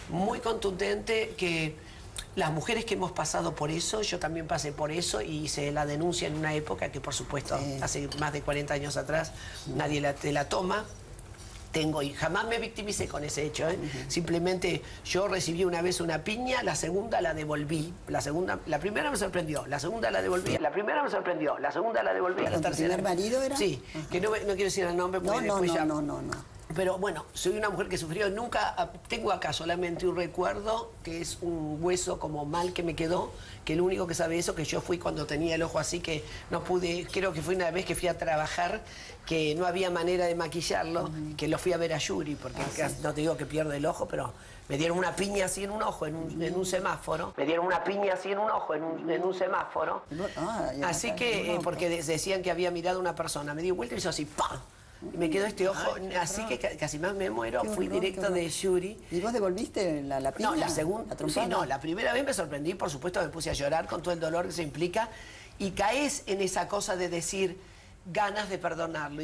muy contundente que las mujeres que hemos pasado por eso, yo también pasé por eso y hice la denuncia en una época que por supuesto hace más de 40 años atrás nadie te la toma. Y jamás me victimicé con ese hecho, Simplemente yo recibí una vez una piña, la segunda la devolví, la primera me sorprendió, la segunda la devolví, la primera me sorprendió, la segunda la devolví, la tercera. ¿Tu primer marido era? Sí, que no quiero decir el nombre porque después ya... No. Pero bueno, soy una mujer que sufrió, nunca, tengo acá solamente un recuerdo, que es un hueso como mal que me quedó, que el único que sabe eso, que yo fui cuando tenía el ojo así, que no pude, creo que fue una vez que fui a trabajar, que no había manera de maquillarlo, que lo fui a ver a Yuri, porque no te digo que pierdo el ojo, pero me dieron una piña así en un ojo, en un semáforo, me dieron una piña así en un ojo, en un semáforo, así que, porque decían que había mirado a una persona, me dio vuelta y hizo así, ¡pam! Y me quedó este ojo, así que casi más me muero. Fui directo de Yuri. ¿Y vos devolviste la piña? No, la segunda. Sí, no, la primera vez me sorprendí, por supuesto me puse a llorar con todo el dolor que se implica. Y caes en esa cosa de decir ganas de perdonarlo.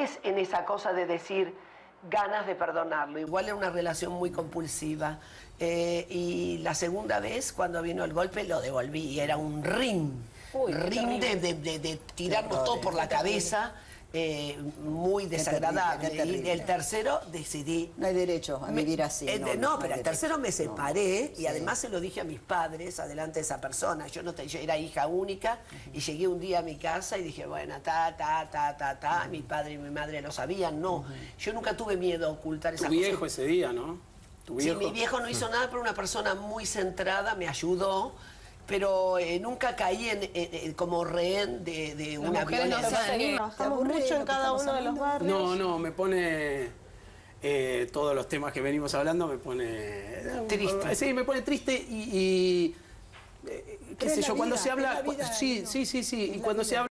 Igual era una relación muy compulsiva. Y la segunda vez, cuando vino el golpe, lo devolví. Y era un ring. De tirarnos todo por la cabeza. Muy desagradable. Y el tercero decidí... No hay derecho a vivir así. No, pero el tercero me separé y además se lo dije a mis padres, adelante de esa persona. Yo era hija única y llegué un día a mi casa y dije, bueno, mi padre y mi madre lo sabían, no. Yo nunca tuve miedo a ocultar esas cosas. Tu viejo ese día, ¿no? Sí, mi viejo no hizo nada, pero una persona muy centrada me ayudó. Pero nunca caí como rehén de una violencia. Trabajamos mucho en cada uno de los barrios. No, me pone... todos los temas que venimos hablando me pone... Triste. Sí, me pone triste y qué sé yo, cuando se habla... Sí, y cuando se habla...